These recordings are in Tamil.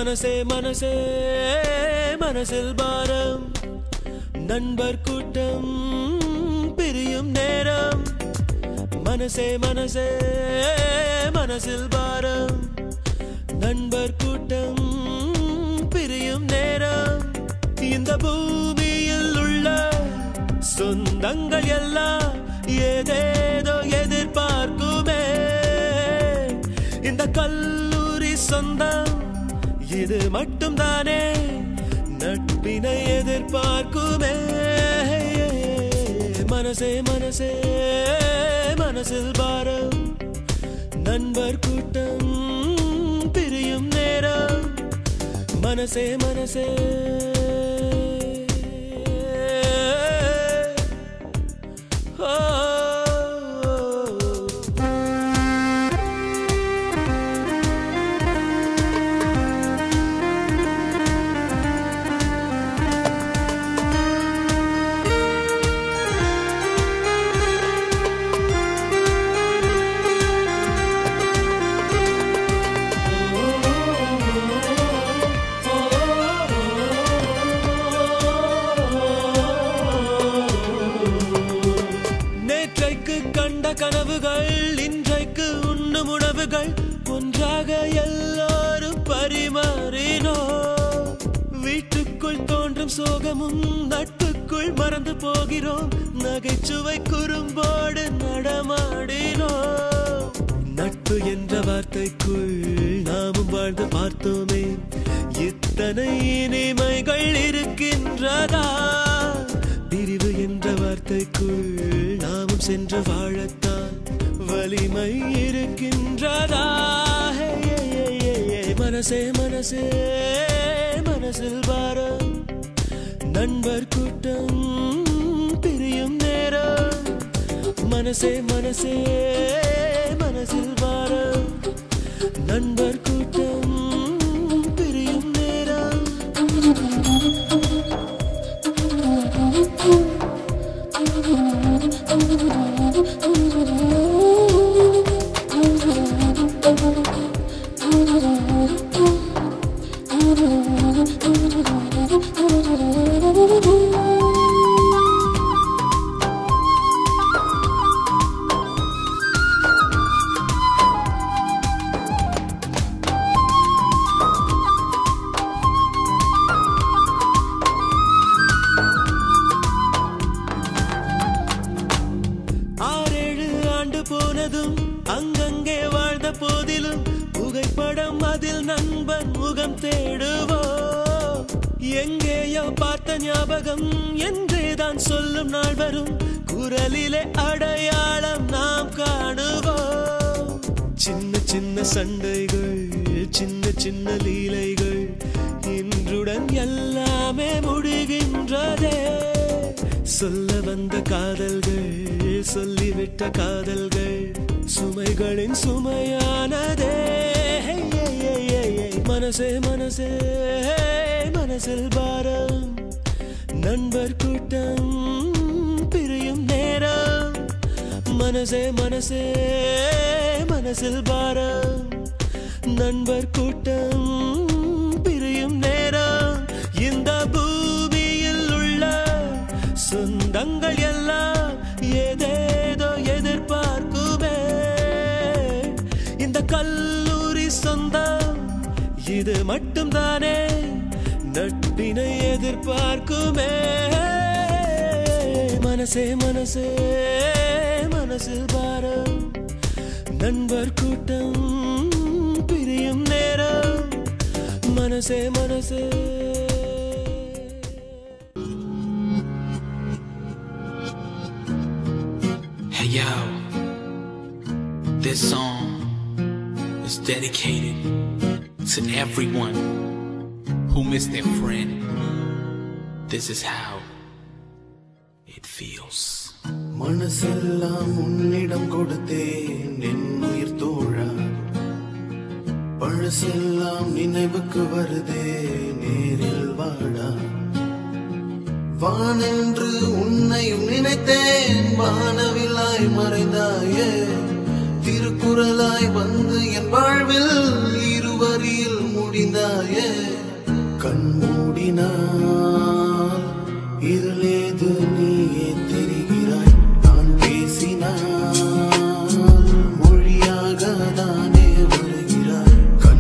மனசே மனசே மனசில் பாரம் நண்பர் கூட்டம் பிரியும் நேரம் மனசே மனசே மனசில் பாரம் நண்பர் கூட்டம் பிரியும் நேரம் இந்த பூமியில் உள்ள சொந்தங்கள் எல்லாம் ஏதேதோ எதிர்பார்க்குமே இந்த கல்லூரி சொந்தம் இது மட்டும் தானே நட்பினை எதிர்பார்க்குமே மனசே மனசே மனசில் பாரம் நண்பர் கூட்டம் பிரியும் நேரம் மனசே மனசே கனவுகள் இன்றைக்கு உண்ணும் உணவுகள் ஒன்றாக எல்லோரும் பரிமாறினோ வீட்டுக்குள் தோன்றும் சோகமும் நட்புக்குள் மறந்து போகிறோம் நகைச்சுவை குறும்போடு நடமாடினோ நட்பு என்ற வார்த்தைக்குள் நாமும் வாழ்ந்து பார்த்தோமே இத்தனை இனிமைகள் இருக்கின்றதா பிரிவு என்ற வார்த்தைக்குள் நாமும் சென்று வாழத்தான் வலிமை இருக்கின்றதா மனசே மனசே மனசில் பாரம் நண்பர் கூட்டம் பிரியும் நேரம் மனசே மனசே மனசில் பாரம் நண்பர் கூட்டம் பிரியும் நேரம் போனதும் அங்கங்கே வாழ்ந்த போதிலும் புகைப்படம் அதில் நண்பன் முகம் தேடுவோ எங்கேயோ பார்த்த ஞாபகம் என்றேதான் சொல்லும் நாள் வரும் குரலிலே அடையாளம் நாம் காணுவோம் சின்ன சின்ன சண்டைகள் சின்ன சின்ன லீலைகள் இன்றுடன் எல்லாமே முடிகின்றதே சொல்ல வந்த காதல்கள் சொல்லிவிட்ட காதல்கள் சுமைகளின் சுமையானதே மனசே மனசே மனசில் பாரம் நண்பர் கூட்டம் பிரியும் நேரம் மனசே மனசே மனசில் பாரம் நண்பர் கூட்டம் பிரியும் நேரம் இந்த பூமியில் உள்ள சொந்தங்கள் எல்லாம் ஏதேதோ எதிர்பார்க்குமே இந்த கல்லூரி சொந்தம் இது மட்டும் தானே நட்பினை எதிர்பார்க்குமே மனசே மனசே மனசில் பாரம் நண்பர் கூட்டம் பிரியும் நேரம் மனசே மனசே Hey yo, this song is dedicated to everyone who missed their friend. This is how it feels. மனசெல்லாம் உன்னிடம் கொடுத்தேன் என் உயிர் தோழா பழசெல்லாம் நினைவுக்கு வருதே நேரில் வாடா வானென்று உன்னையும் நினைத்தேன் வானவிலாய் மறைந்தாயே திருக்குறளாய் வந்து என் வாழ்வில் இருவரில் முடிந்தாயே கண்மூடினால் இருளேது நீயே தெரிகிறாய் நான் பேசினால் மொழியாக தானே வருகிறாய்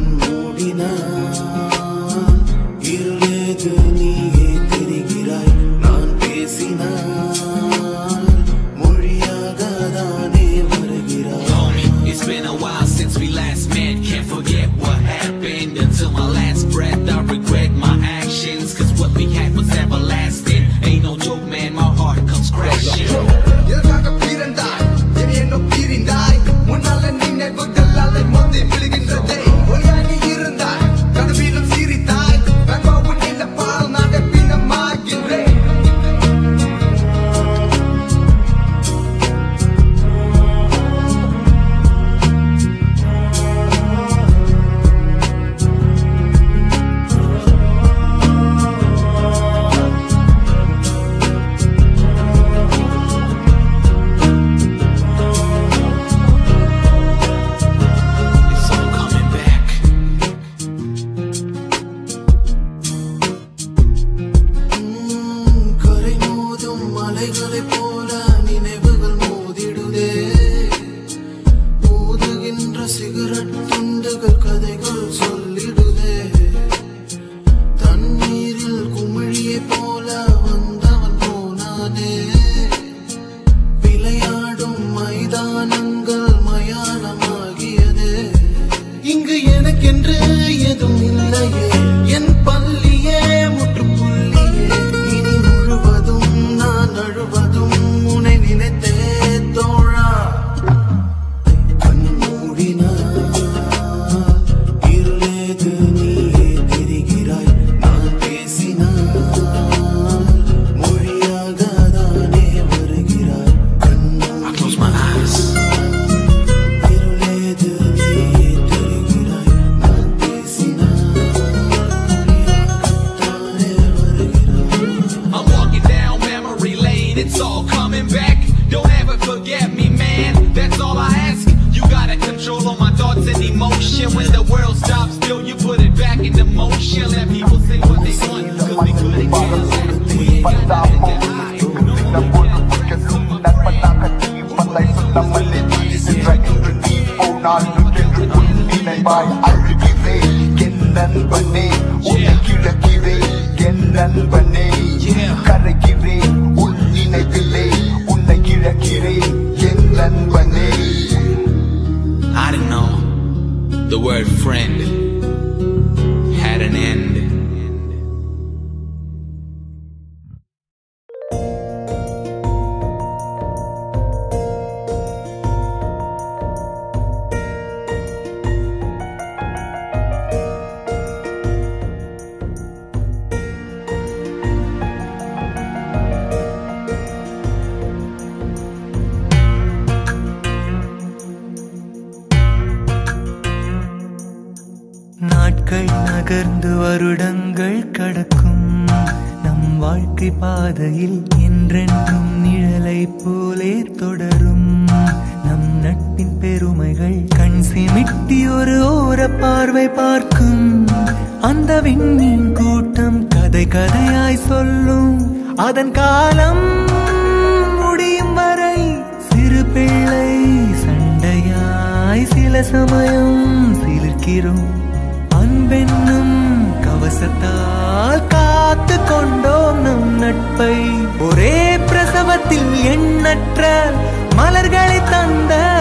கண்மூடினால் இருளேது நீயே தெரிகிறாய் நான் பேசினால் மொழியாக தானே வருகிறாய். It's been a while since we last met. Can't forget what happened until my last breath. I regret my actions, cause what we had was everlasting. Ain't no joke, man, my heart comes crashing. எதற்காக பிறந்தாய் என்னை என்ன பிரிந்தாய் முன்னால நினைவுகள் அலை மோதி விழுகின்றதே ஒளியாகி இருந்தாய் கனவிலும் சிரித்தாய் நண்பாவும் நினைப்பால் நான் பின்னமாகின்றேன். It's all coming back. கரை மோதும் மலைகளை போல நினைவுகள் மோதிடுதே மோதுகின்ற சிகரெட் துண்டுகள் கதைகள் சொல்லிடுதே தண்ணீரில் குமிழியை போல வந்தவன் போனானே விளையாடும் மைதானங்கள் மயானமாகியதே இங்கு எனக்கென்று எதுவும் இல்லையே என் பள்ளியே முற்றுப்புள்ளியே இனி முழுவதும் நான் அழுவதும் உன்னை நினைத்தே தோழா கண்மூடினால் இருளேது நீயே தெரிகிறாய் நான் பேசினால் மொழியாக தானே வருகிறாய் I close my eyes. இருளேது நீயே தெரிகிறாய் நான் பேசினால் மொழியாகத்தானே வருகிறாய். I'm walking down memory lane, it's all coming back. Don't ever forget me, man, that's all I ask. You gotta control all my thoughts and emotion. When the world stops still, you put it back into motion. Let people say what they want, cause we couldn't care less. We ain't got nothing to hide. No one can tell us. I didn't know the word friend had an end. நாட்கள் நகர்ந்து வருடங்கள் கடக்கும் நம் வாழ்க்கை பாதையில் என்றென்றும் நிழலை போலே தொடரும் நம் நட்பின் பெருமைகள் கண் சிமிட்டி ஒரு ஓர பார்வை பார்க்கும் அந்த விண்மீன் கூட்டம் கதை கதையாய் சொல்லும் அதன் காலம் முடியும் வரை சிறு பிள்ளை சண்டையாய் சில சமயம் சிலிர்க்கிறோம் அன்பென்னும் கவசத்தால் காத்து கொண்டோம் நம் நட்பை ஒரே பிரசவத்தில் எண்ணற்ற மலர்களை தந்த